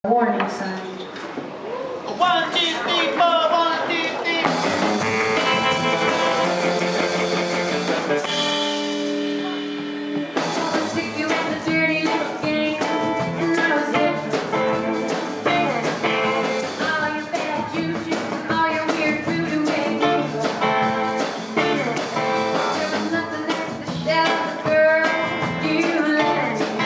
Warning sign. 1, 2, 3, 4, 1, 2, 3. I'll stick you in the dirty little game, and that was it. All your bad juju, all your weird voodoo ways. There was nothing left to shout, girl, you let me.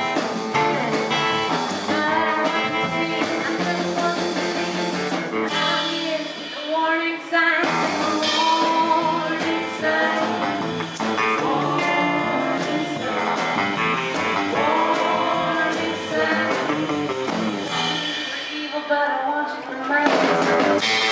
Warning sign, warning sign, warning sign, warning sign. You're evil, but I want you for mine.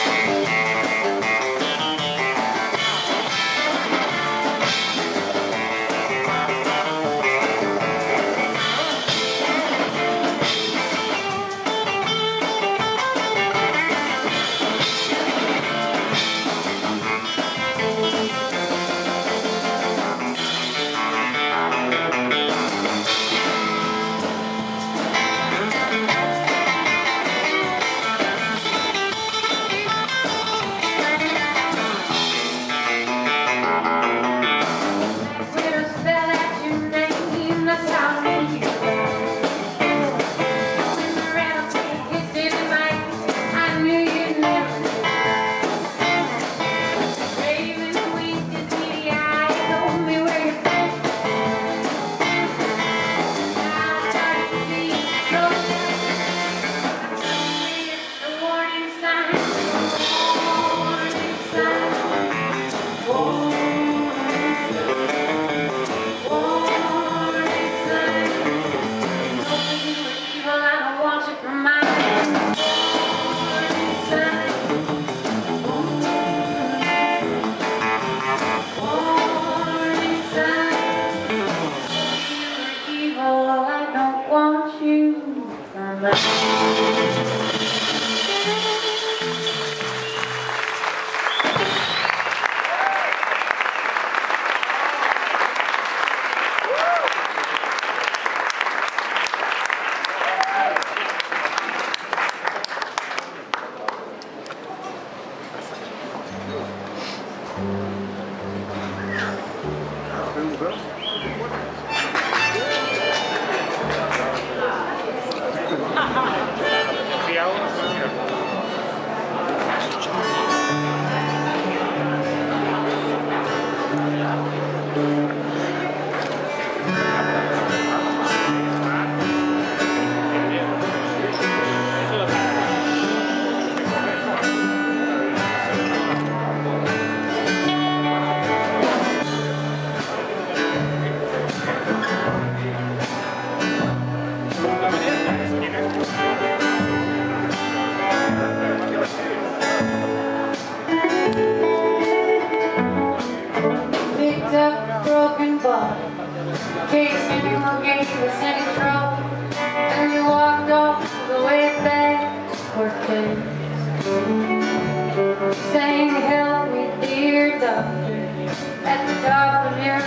Saying, help me, dear doctor, at the top of your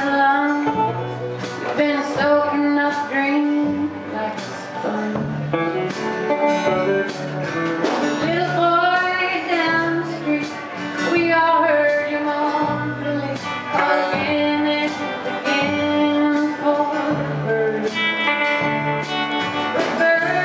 lungs. You've been soaking up dreams like a sponge. Little boy down the street, we all heard you mournfully call again and again for the bird. The bird.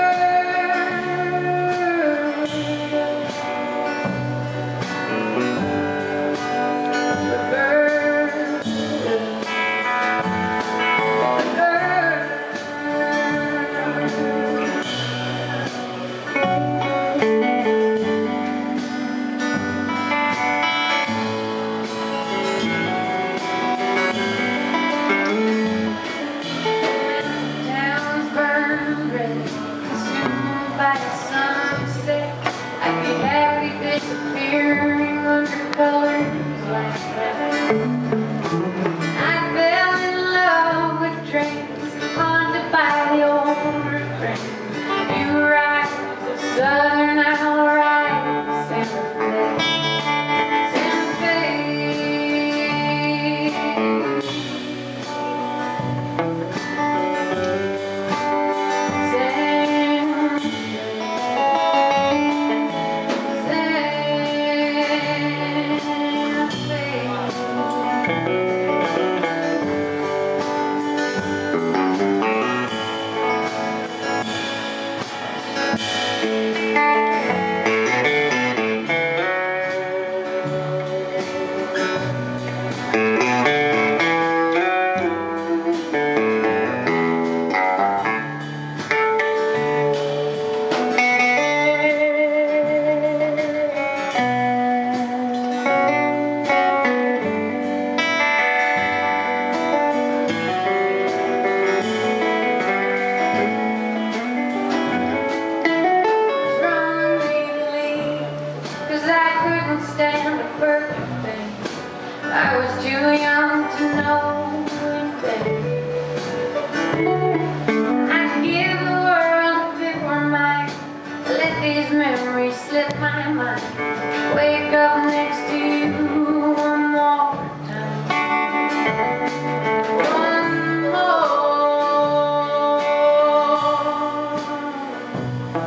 By the sunset, I'd be happy disappearing under colors like that. I fell in love with trains haunted by the old refrain. You ride the southern, I'll ride the Santa Fe. Santa Fe.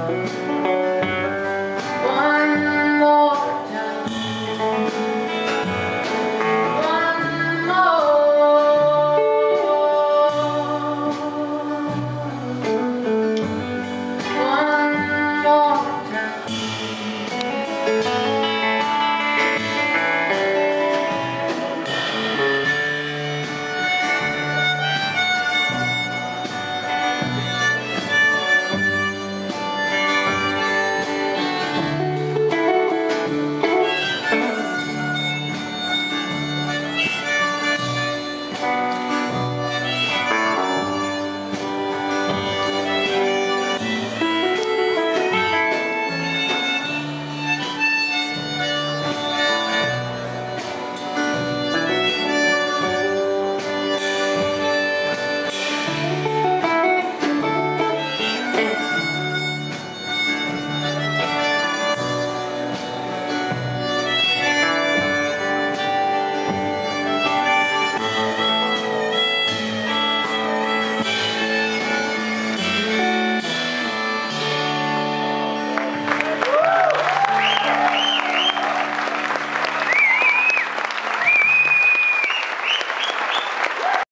love.